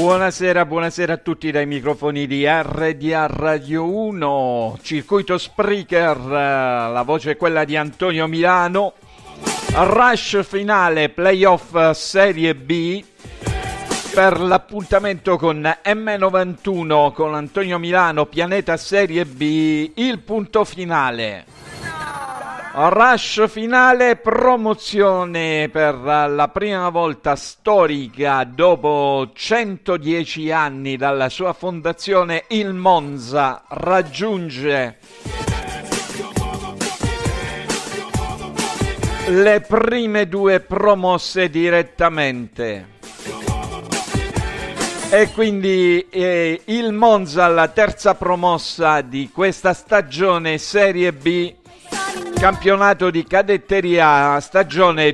Buonasera, buonasera a tutti dai microfoni di RDA Radio 1, circuito Spreaker, la voce è quella di Antonio Milano, rush finale playoff Serie B per l'appuntamento con M91 con Antonio Milano, Pianeta Serie B, il punto finale. Rush finale, promozione per la prima volta storica dopo 110 anni dalla sua fondazione. Il Monza raggiunge le prime due promosse direttamente e quindi il Monza, la terza promossa di questa stagione Serie B, campionato di cadetteria stagione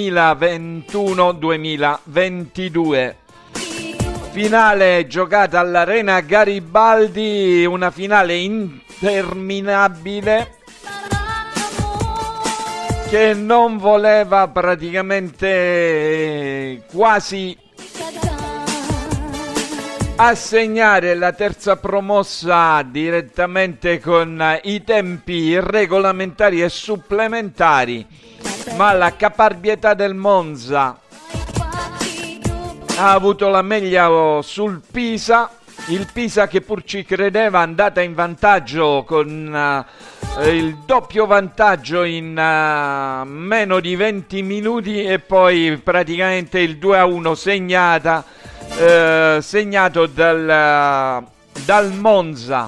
2021-2022. Finale giocata all'Arena Garibaldi, una finale interminabile che non voleva praticamente quasi assegnare la terza promossa direttamente con i tempi regolamentari e supplementari, ma la caparbietà del Monza ha avuto la meglio sul Pisa, il Pisa che pur ci credeva andata in vantaggio con il doppio vantaggio in meno di 20 minuti e poi praticamente il 2-1 segnato dal Monza.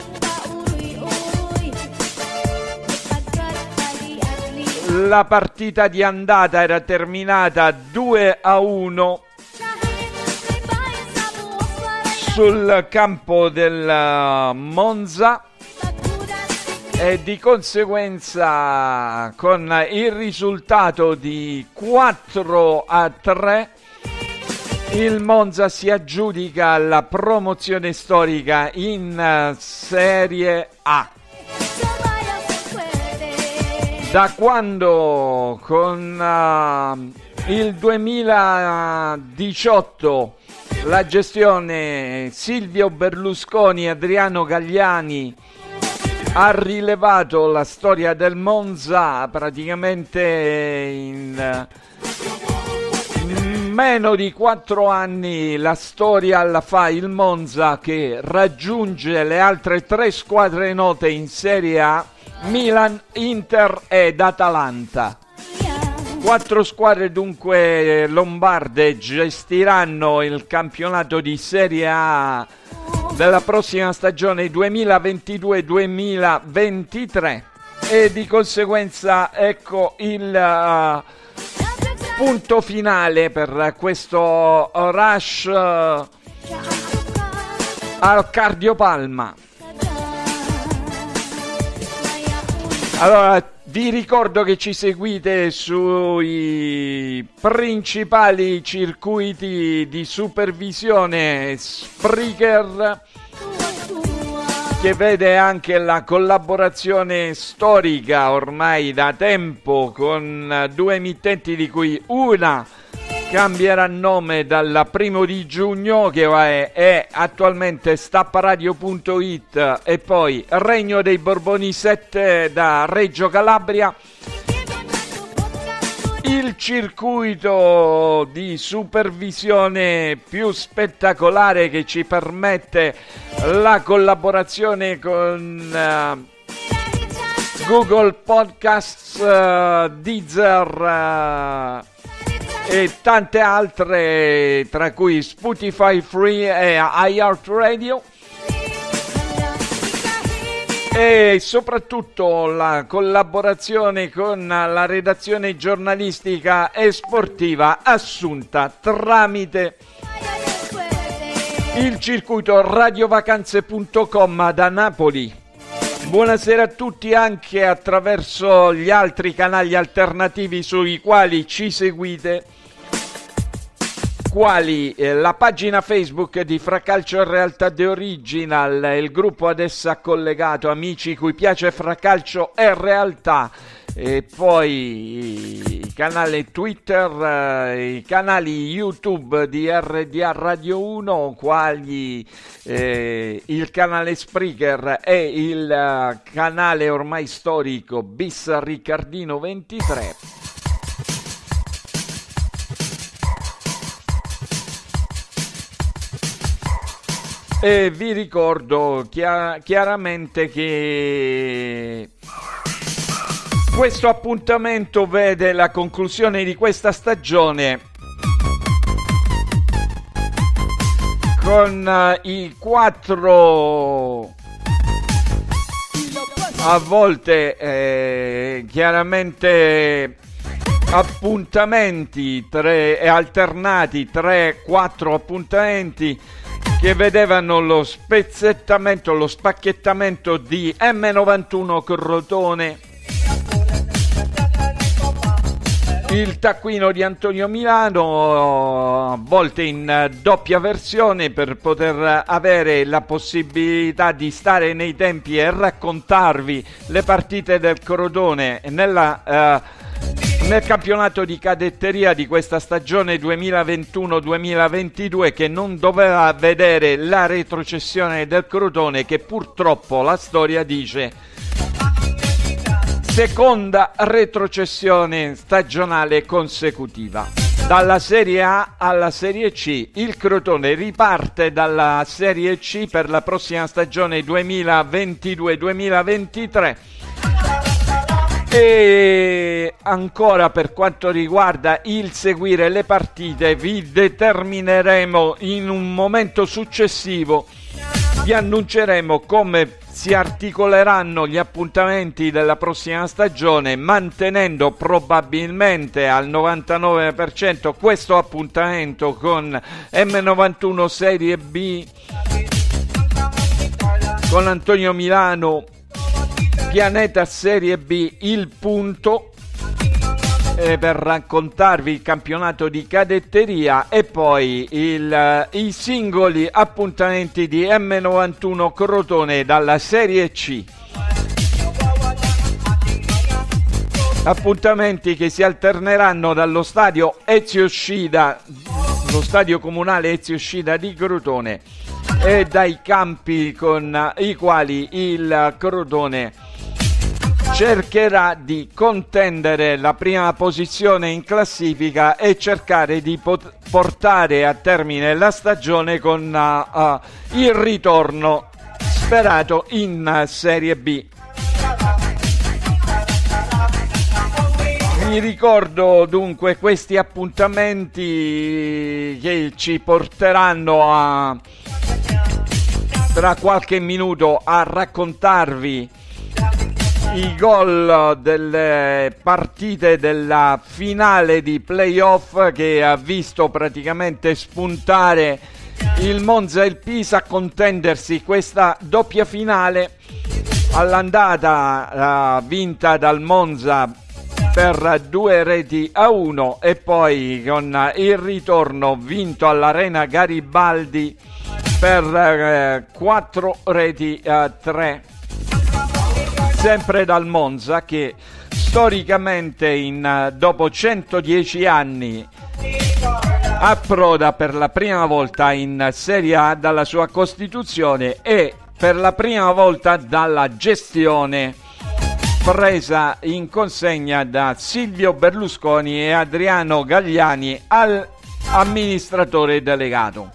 La partita di andata era terminata 2-1 sul campo del Monza e di conseguenza con il risultato di 4-3 il Monza si aggiudica la promozione storica in Serie A. Da quando con il 2018 la gestione Silvio Berlusconi e Adriano Galliani ha rilevato la storia del Monza, praticamente in meno di 4 anni la storia la fa il Monza, che raggiunge le altre 3 squadre note in Serie A, Milan, Inter ed Atalanta. 4 squadre dunque lombarde gestiranno il campionato di Serie A della prossima stagione 2022-2023 e di conseguenza ecco il punto finale per questo rush al Cardiopalma. Allora, vi ricordo che ci seguite sui principali circuiti di supervisione Spreaker, che vede anche la collaborazione storica ormai da tempo con 2 emittenti, di cui una cambierà nome dal 1 di giugno, che è attualmente stapparadio.it, e poi Regno dei Borboni 7 da Reggio Calabria. Il circuito di supervisione più spettacolare che ci permette la collaborazione con Google Podcasts, Deezer e tante altre, tra cui Spotify Free e iHeartRadio, e soprattutto la collaborazione con la redazione giornalistica e sportiva assunta tramite il circuito radiovacanze.com da Napoli. Buonasera a tutti anche attraverso gli altri canali alternativi sui quali ci seguite, quali la pagina Facebook di Fracalcio e Realtà The Original, il gruppo ad essa collegato Amici cui piace Fracalcio e Realtà, e poi i canali Twitter, i canali YouTube di RDA Radio 1, quali il canale Spreaker e il canale ormai storico Bis Riccardino 23. E vi ricordo chiaramente che questo appuntamento vede la conclusione di questa stagione con i 4 a volte chiaramente appuntamenti alternati, 3-4 appuntamenti che vedevano lo spezzettamento, lo spacchettamento di M91 Crotone, il taccuino di Antonio Milano, a volte in doppia versione per poter avere la possibilità di stare nei tempi e raccontarvi le partite del Crotone nel campionato di cadetteria di questa stagione 2021-2022, che non doveva vedere la retrocessione del Crotone, che purtroppo la storia dice seconda retrocessione stagionale consecutiva. Dalla Serie A alla Serie C, il Crotone riparte dalla Serie C per la prossima stagione 2022-2023. E ancora, per quanto riguarda il seguire le partite, vi determineremo in un momento successivo, vi annunceremo come si articoleranno gli appuntamenti della prossima stagione, mantenendo probabilmente al 99% questo appuntamento con M91 Serie B, con Antonio Milano, Pianeta Serie B, Il Punto, per raccontarvi il campionato di cadetteria, e poi i singoli appuntamenti di M91 Crotone dalla Serie C. Appuntamenti che si alterneranno dallo stadio Ezio Scida, lo stadio comunale Ezio Scida di Crotone, e dai campi con i quali il Crotone cercherà di contendere la prima posizione in classifica e cercare di portare a termine la stagione con il ritorno sperato in Serie B. Vi ricordo dunque questi appuntamenti che ci porteranno tra qualche minuto a raccontarvi i gol delle partite della finale di playoff, che ha visto praticamente spuntare il Monza e il Pisa a contendersi questa doppia finale. All'andata vinta dal Monza per 2-1, e poi con il ritorno vinto all'Arena Garibaldi per 4-3, sempre dal Monza, che storicamente dopo 110 anni approda per la prima volta in Serie A dalla sua costituzione e per la prima volta dalla gestione presa in consegna da Silvio Berlusconi e Adriano Galliani al amministratore delegato.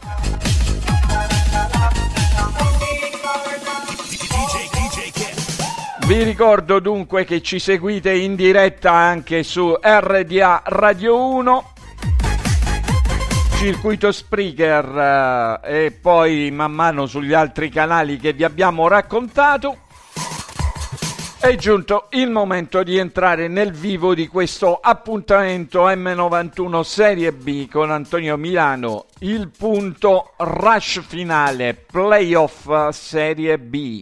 Vi ricordo dunque che ci seguite in diretta anche su RDA Radio 1, circuito Spreaker, e poi man mano sugli altri canali che vi abbiamo raccontato. È giunto il momento di entrare nel vivo di questo appuntamento M91 Serie B con Antonio Milano, Il Punto, rush finale, playoff Serie B.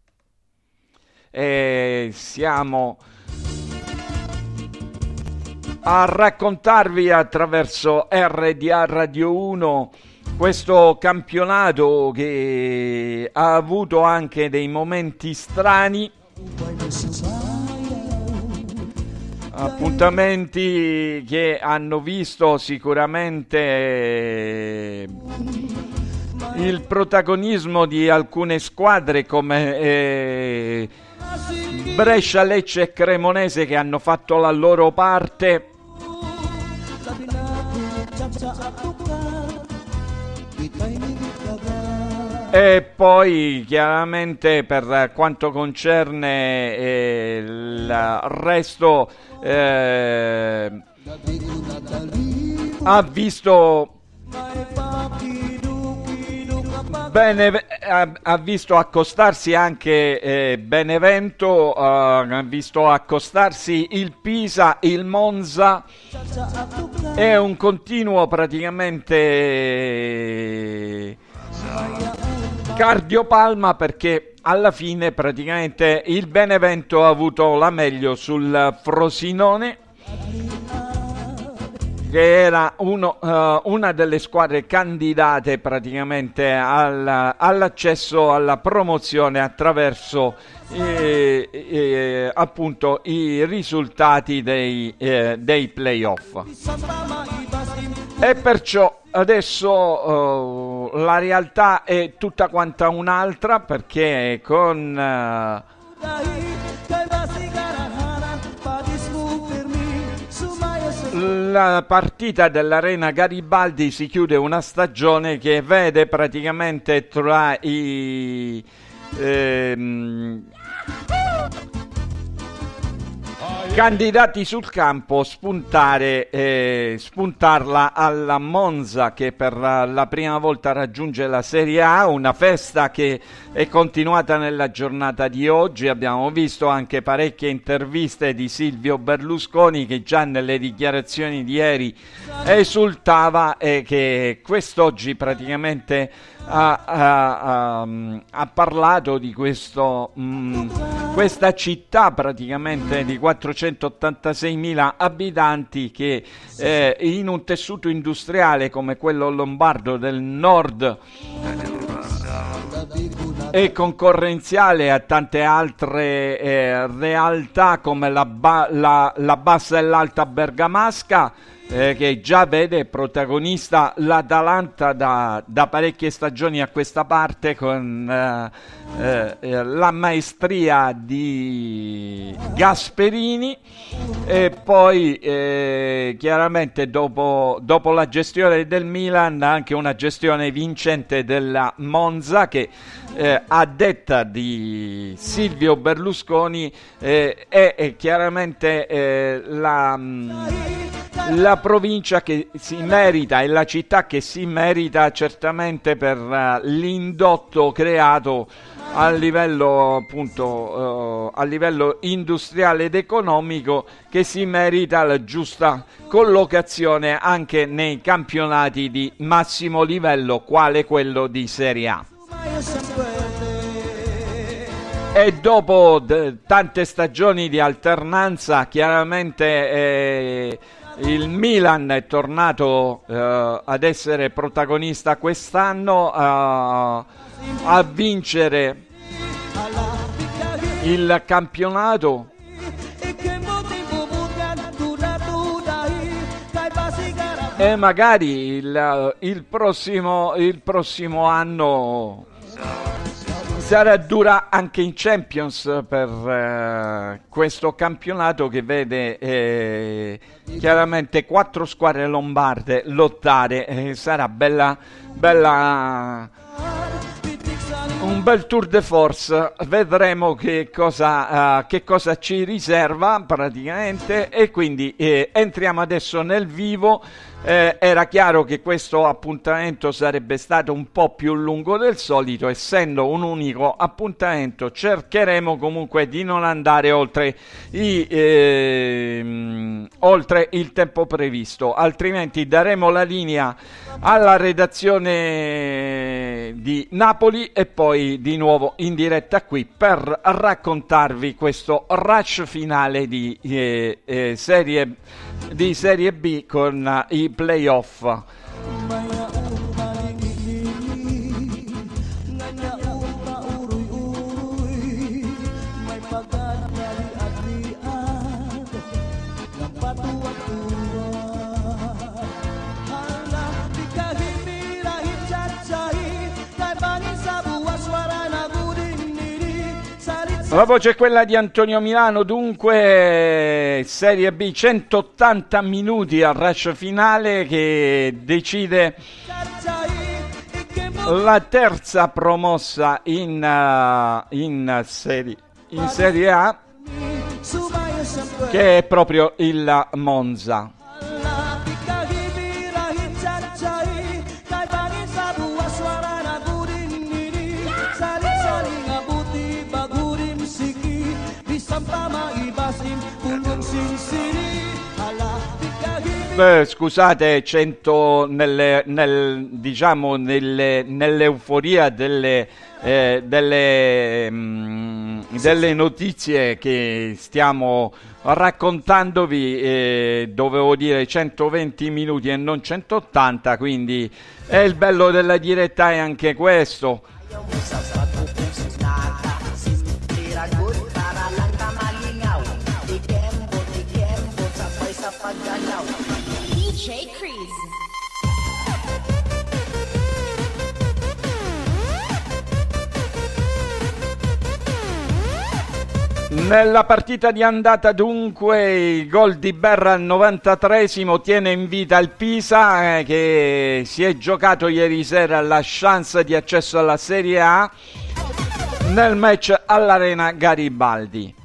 E siamo a raccontarvi attraverso RDA Radio 1 questo campionato che ha avuto anche dei momenti strani, Appuntamenti che hanno visto sicuramente il protagonismo di alcune squadre come Brescia, Lecce e Cremonese, che hanno fatto la loro parte. E poi chiaramente per quanto concerne il resto ha visto ha visto accostarsi anche Benevento, ha visto accostarsi il Pisa, il Monza. È un continuo praticamente cardiopalma, perché alla fine praticamente il Benevento ha avuto la meglio sul Frosinone, che era una delle squadre candidate praticamente all'accesso alla promozione attraverso appunto i risultati dei playoff. E perciò adesso la realtà è tutta quanta un'altra, perché con la partita dell'Arena Garibaldi si chiude una stagione che vede praticamente tra i candidati sul campo spuntarla alla Monza, che per la prima volta raggiunge la Serie A, una festa che è continuata nella giornata di oggi. Abbiamo visto anche parecchie interviste di Silvio Berlusconi, che già nelle dichiarazioni di ieri esultava e che quest'oggi praticamente ha parlato di questa città praticamente di 486.000 abitanti, che in un tessuto industriale come quello lombardo del nord è concorrenziale a tante altre realtà come la bassa e l'alta bergamasca, che già vede protagonista l'Atalanta da parecchie stagioni a questa parte, con la maestria di Gasperini. E poi chiaramente dopo la gestione del Milan anche una gestione vincente della Monza, che a detta di Silvio Berlusconi è chiaramente la provincia che si merita e la città che si merita certamente per l'indotto creato a livello appunto a livello industriale ed economico, che si merita la giusta collocazione anche nei campionati di massimo livello quale quello di Serie A. E dopo tante stagioni di alternanza, chiaramente il Milan è tornato ad essere protagonista quest'anno, a vincere il campionato. E magari il prossimo anno sarà dura anche in Champions per questo campionato, che vede chiaramente 4 squadre lombarde lottare. Sarà bella un bel tour de force. Vedremo che cosa ci riserva praticamente. E quindi entriamo adesso nel vivo. Era chiaro che questo appuntamento sarebbe stato un po' più lungo del solito, essendo un unico appuntamento. Cercheremo comunque di non andare oltre il tempo previsto, altrimenti daremo la linea alla redazione di Napoli e poi di nuovo in diretta qui per raccontarvi questo rush finale di Serie B con i playoff. La voce è quella di Antonio Milano, dunque Serie B, 180 minuti al rush finale che decide la terza promossa in Serie A, che è proprio il Monza. Scusate, 100 nell'euforia delle notizie che stiamo raccontandovi, dovevo dire 120 minuti e non 180, quindi è il bello della diretta, è anche questo. Nella partita di andata dunque il gol di Berra al 93esimo tiene in vita il Pisa, che si è giocato ieri sera la chance di accesso alla Serie A nel match all'Arena Garibaldi.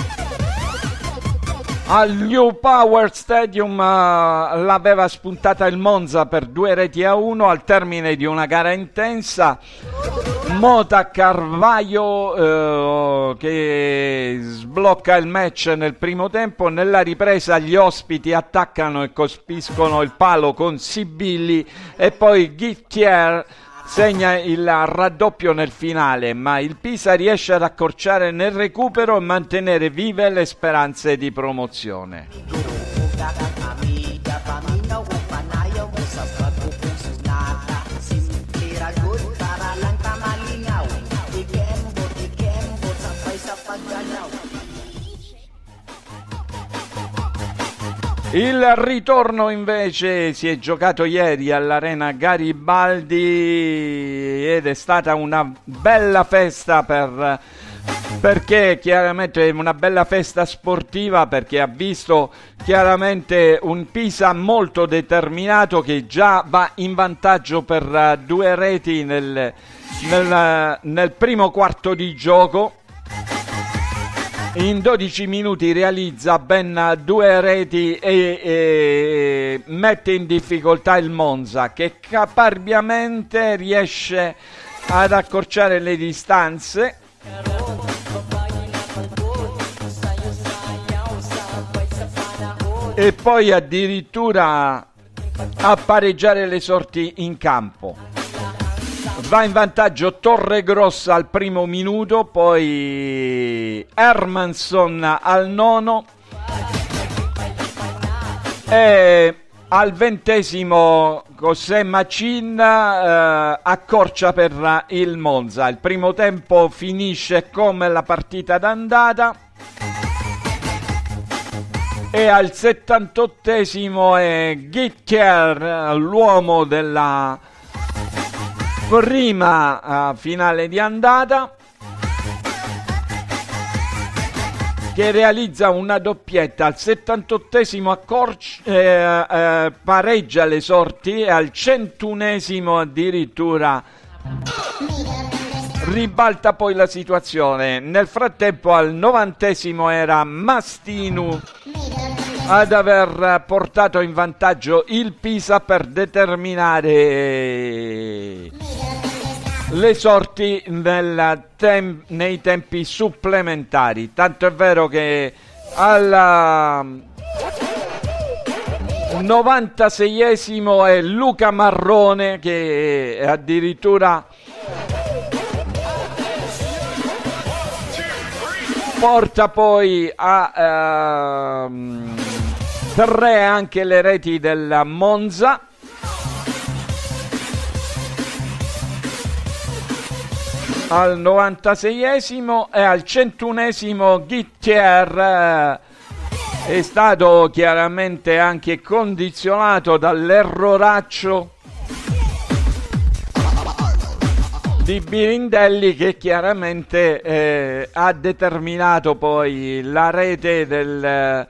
Al New Power Stadium l'aveva spuntata il Monza per 2-1 al termine di una gara intensa. Mota Carvaio che sblocca il match nel primo tempo. Nella ripresa gli ospiti attaccano e colpiscono il palo con Sibilli e poi Guittier segna il raddoppio nel finale, ma il Pisa riesce ad accorciare nel recupero e mantenere vive le speranze di promozione. Il ritorno invece si è giocato ieri all'Arena Garibaldi ed è stata una bella festa perché chiaramente una bella festa sportiva, perché ha visto chiaramente un Pisa molto determinato che già va in vantaggio per 2 reti nel primo quarto di gioco. In 12 minuti realizza ben 2 reti e mette in difficoltà il Monza, che caparbiamente riesce ad accorciare le distanze. E poi addirittura a pareggiare le sorti in campo. Va in vantaggio Torregrossa al primo minuto, poi Hermansson al 9 e al 20° José Machin accorcia per il Monza. Il primo tempo finisce come la partita d'andata e al 78° è Guittier, l'uomo della prima finale di andata, che realizza una doppietta. Al 78° pareggia le sorti e al 101° addirittura ribalta poi la situazione. Nel frattempo al 90° era Mastinu ad aver portato in vantaggio il Pisa per determinare le sorti nei tempi supplementari. Tanto è vero che al 96° è Luca Marrone che addirittura porta poi a 3 anche le reti del Monza. Al 96° e al 101° Guittier è stato chiaramente anche condizionato dall'erroraccio di Birindelli, che chiaramente ha determinato poi la rete del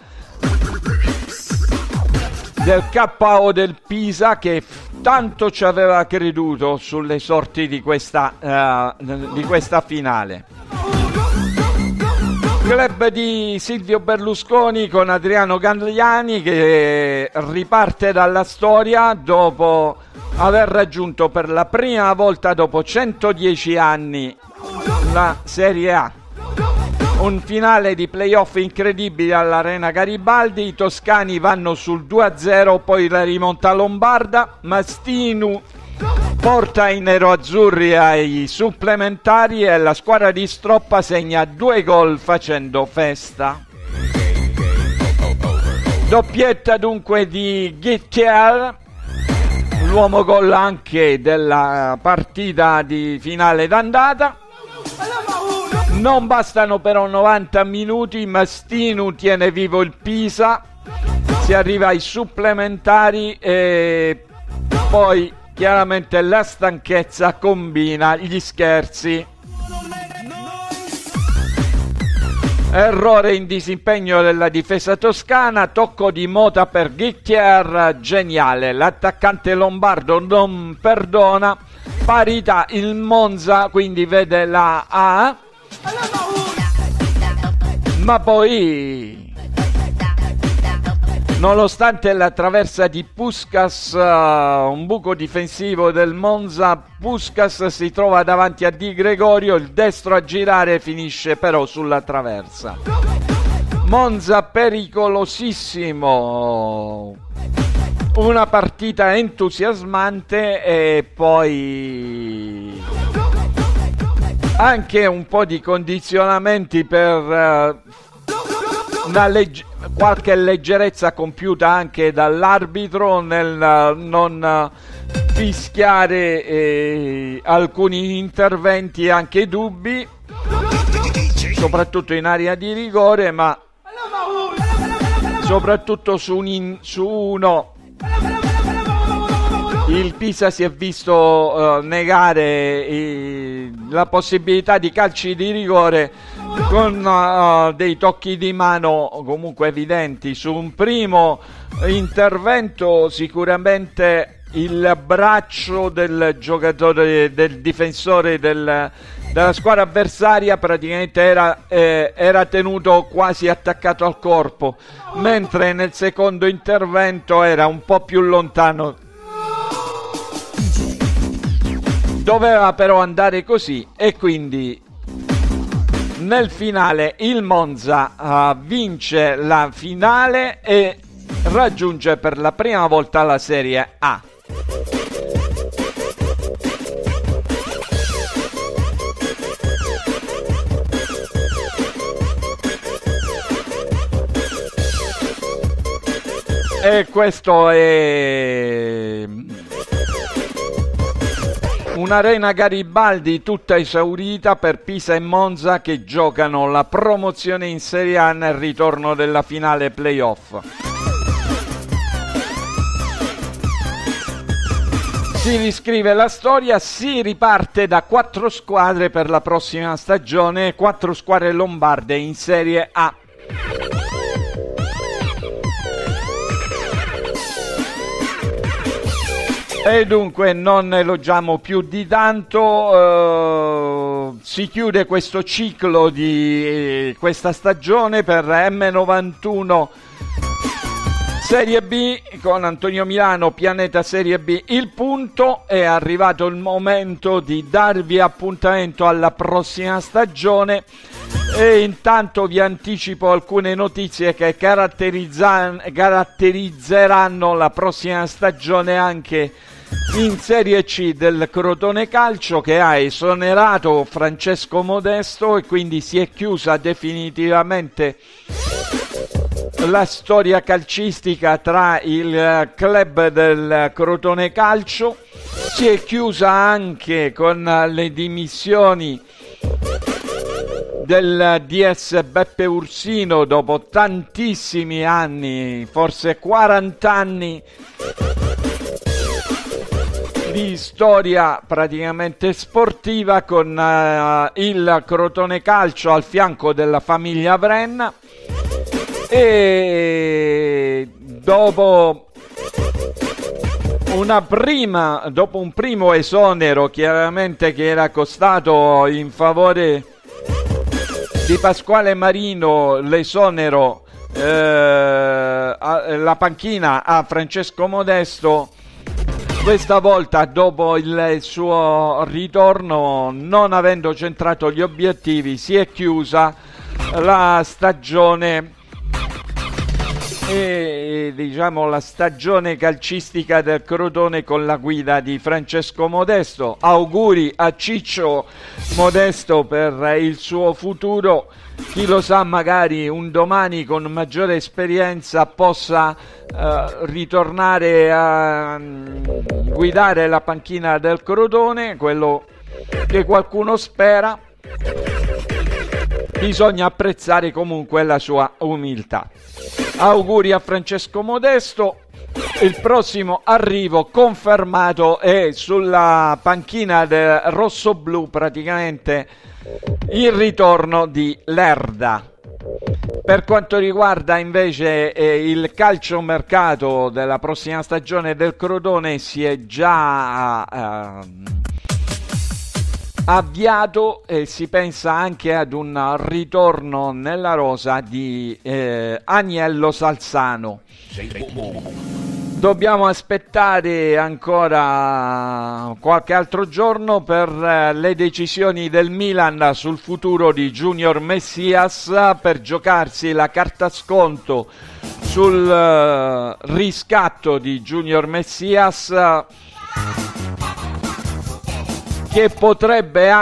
KO del Pisa, che tanto ci aveva creduto sulle sorti di questa finale. Club di Silvio Berlusconi con Adriano Galliani, che riparte dalla storia dopo aver raggiunto per la prima volta dopo 110 anni la Serie A. Un finale di playoff incredibile all'Arena Garibaldi, i toscani vanno sul 2-0, poi la rimonta lombarda, Mastinu porta i neroazzurri ai supplementari e la squadra di Stroppa segna 2 gol facendo festa. Doppietta dunque di Ghiettier, l'uomo gol anche della partita di finale d'andata. Non bastano però 90 minuti, Mastinu tiene vivo il Pisa, si arriva ai supplementari e poi chiaramente la stanchezza combina gli scherzi. Errore in disimpegno della difesa toscana, tocco di Mota per Ghiettier, geniale, l'attaccante lombardo non perdona, parità il Monza, quindi vede la A, ma poi nonostante la traversa di Puskás, un buco difensivo del Monza, Puskás si trova davanti a Di Gregorio, il destro a girare finisce però sulla traversa. Monza pericolosissimo, una partita entusiasmante e poi anche un po' di condizionamenti per qualche leggerezza compiuta anche dall'arbitro nel non fischiare alcuni interventi anche dubbi, soprattutto in area di rigore, ma soprattutto su uno il Pisa si è visto negare la possibilità di calci di rigore con dei tocchi di mano comunque evidenti. Su un primo intervento sicuramente il braccio del giocatore, del difensore della squadra avversaria praticamente era tenuto quasi attaccato al corpo, mentre nel secondo intervento era un po' più lontano. Doveva però andare così e quindi nel finale il Monza vince la finale e raggiunge per la prima volta la Serie A. E questo è un'arena Garibaldi tutta esaurita per Pisa e Monza, che giocano la promozione in Serie A nel ritorno della finale playoff. Si riscrive la storia, si riparte da 4 squadre per la prossima stagione, 4 squadre lombarde in Serie A. E dunque non elogiamo più di tanto, si chiude questo ciclo di questa stagione per M91 Serie B con Antonio Milano, Pianeta Serie B. Il punto, è arrivato il momento di darvi appuntamento alla prossima stagione e intanto vi anticipo alcune notizie che caratterizzeranno la prossima stagione anche in Serie C del Crotone Calcio, che ha esonerato Francesco Modesto e quindi si è chiusa definitivamente la storia calcistica tra il club del Crotone Calcio. Si è chiusa anche con le dimissioni del DS Beppe Ursino dopo tantissimi anni, forse 40 anni di storia praticamente sportiva, con il Crotone Calcio al fianco della famiglia Vrenna, e dopo un primo esonero chiaramente che era costato in favore di Pasquale Marino, l'esonero, la panchina a Francesco Modesto, questa volta dopo il suo ritorno, non avendo centrato gli obiettivi, si è chiusa la stagione, e diciamo la stagione calcistica del Crotone con la guida di Francesco Modesto. Auguri a Ciccio Modesto per il suo futuro, chi lo sa, magari un domani con maggiore esperienza possa ritornare a guidare la panchina del Crotone, quello che qualcuno spera. Bisogna apprezzare comunque la sua umiltà. Auguri a Francesco Modesto. Il prossimo arrivo confermato è sulla panchina del rossoblu, praticamente il ritorno di Lerda. Per quanto riguarda invece il calciomercato della prossima stagione del Crotone, si è già avviato e si pensa anche ad un ritorno nella rosa di Agnello Salzano. Dobbiamo aspettare ancora qualche altro giorno per le decisioni del Milan sul futuro di Junior Messias, per giocarsi la carta sconto sul riscatto di Junior Messias, che potrebbe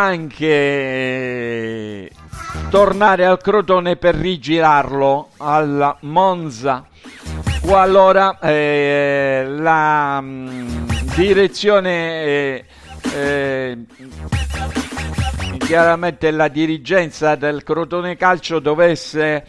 anche tornare al Crotone per rigirarlo al Monza, qualora la direzione, chiaramente la dirigenza del Crotone Calcio, dovesse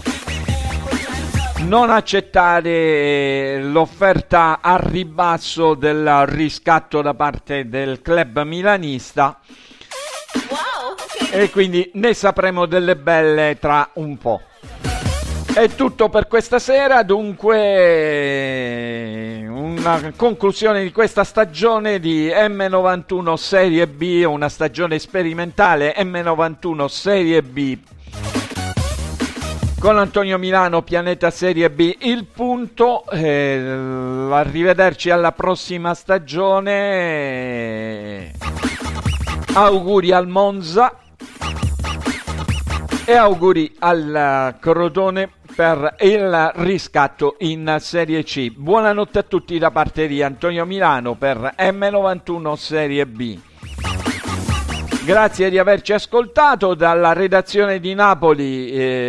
non accettare l'offerta a ribasso del riscatto da parte del club milanista. Wow, okay. E quindi ne sapremo delle belle tra un po'. È tutto per questa sera, dunque una conclusione di questa stagione di M91 Serie B, una stagione sperimentale M91 Serie B con Antonio Milano, Pianeta Serie B, il punto. Arrivederci alla prossima stagione. Auguri al Monza e auguri al Crotone per il riscatto in Serie C. Buonanotte a tutti da parte di Antonio Milano per M91 Serie B. Grazie di averci ascoltato dalla redazione di Napoli,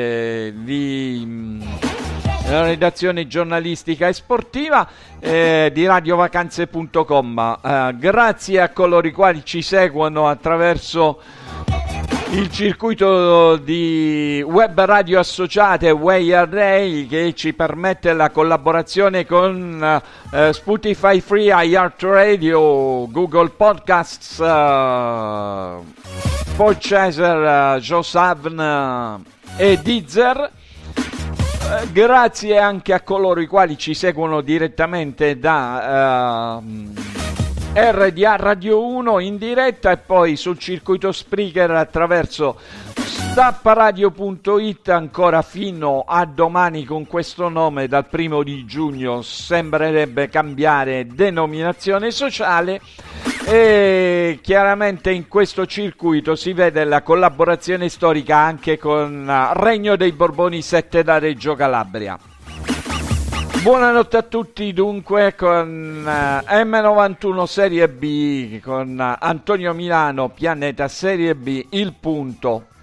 la redazione giornalistica e sportiva di radiovacanze.com. Grazie a coloro i quali ci seguono attraverso il circuito di web radio associate Way Array, che ci permette la collaborazione con Spotify Free, iHeartRadio, Google Podcasts, Podchaser, JoSavn e Deezer. Grazie anche a coloro i quali ci seguono direttamente da RDA Radio 1 in diretta e poi sul circuito Spreaker attraverso stapparadio.it, ancora fino a domani con questo nome. Dal 1° di giugno sembrerebbe cambiare denominazione sociale, e chiaramente in questo circuito si vede la collaborazione storica anche con Regno dei Borboni 7 da Reggio Calabria. Buonanotte a tutti dunque con M91 Serie B, con Antonio Milano, Pianeta Serie B, il punto.